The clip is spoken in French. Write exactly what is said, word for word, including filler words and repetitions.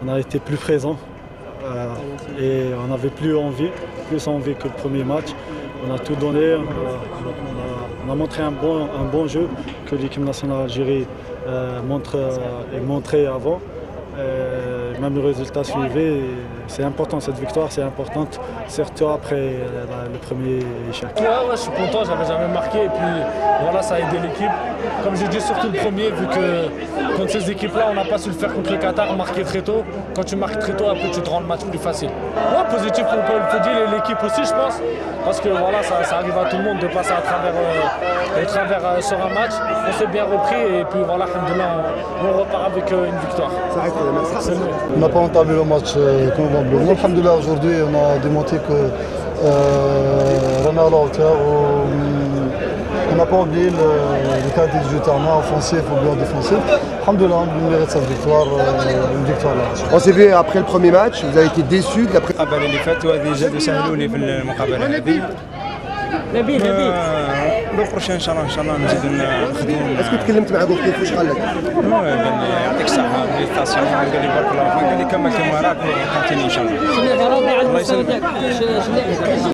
on a été plus présent euh, et on avait plus envie, plus envie que le premier match. On a tout donné, on a, on a, on a montré un bon, un bon jeu que l'équipe nationale Algérie euh, montre euh, et montrait avant. Euh, même le résultat suivi, c'est important, cette victoire c'est importante, surtout après euh, le premier échec. Ouais, ouais, je suis content, j'avais jamais marqué et puis voilà, ça a aidé l'équipe. Comme j'ai dit, surtout le premier, vu que contre ces équipes-là, on n'a pas su le faire contre le Qatar, marquer très tôt. Quand tu marques très tôt, après tu te rends le match plus facile. Ouais, positif pour le dire et l'équipe aussi, je pense, parce que voilà, ça, ça arrive à tout le monde de passer à travers, euh, à travers euh, sur un match. On s'est bien repris et puis voilà, alhamdoulilah, on, on repart avec euh, une victoire. On n'a pas entamé le match euh, convenablement. Alhamdoulilah, aujourd'hui, on a démontré que euh, on est à la hauteur. On n'a pas oublié le, le qualité du jeu terrain, offensif ou bien défensif. Alhamdoulilah, on mérite cette victoire, euh, une victoire là. On s'est vu après le premier match, vous avez été déçus de la pré... المقابله اللي فاتت وهذه زادوا سهلوني في المقابله هذه. نبيل نبيل لو بروشين ان شاء الله ان شاء الله نزيدوا نخدموا. اسكو تكلمت مع بوكيف واش قال لك؟ قال لي يعطيك الصحه فيليتاسيون قال لي بارك الله فيك قال لي كمل كما راك وكونتيني ان شاء الله. الله يسلمك.